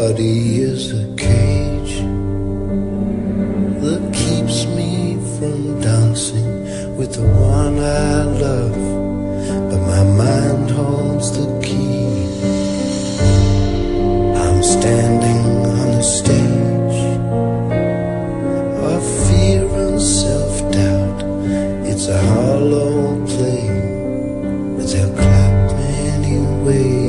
body is a cage that keeps me from dancing with the one I love, but my mind holds the key. I'm standing on the stage of fear and self-doubt. It's a hollow play, but they'll clap anyway.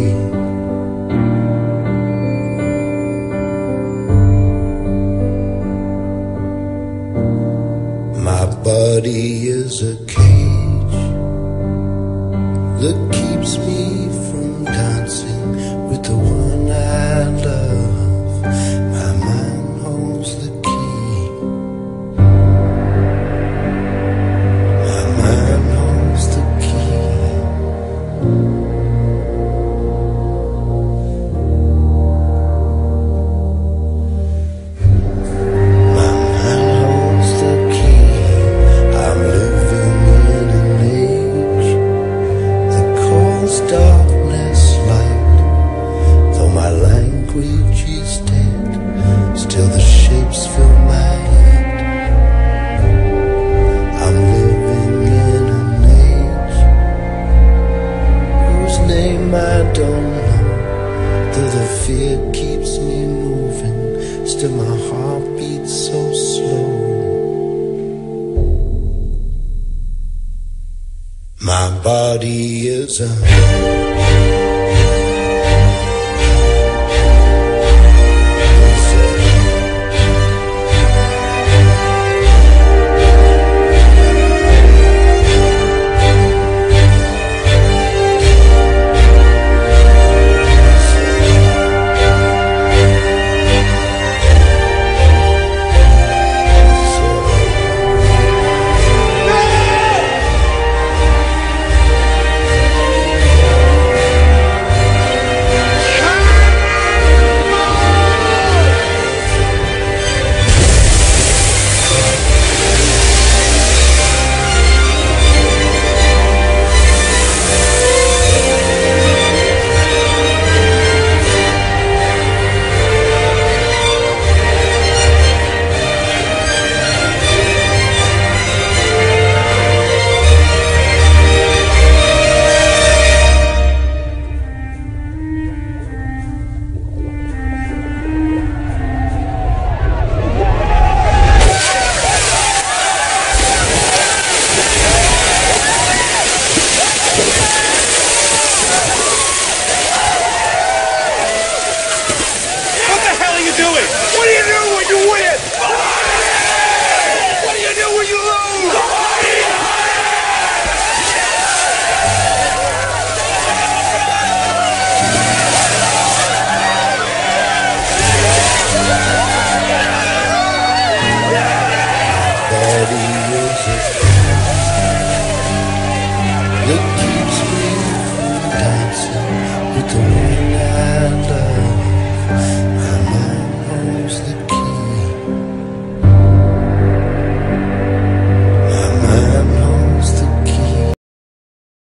My body is a cage that keeps me from dancing with the one I love. My mind holds the key. My mind holds the key. My mind holds the key. I'm living in an age that calls darkness light. Though my language is dead, still the shapes fill my head. I'm living in an age whose name I don't know. Though the fear keeps me moving, still my heart beats so slow. My body is a that keeps me from dancing with the wind.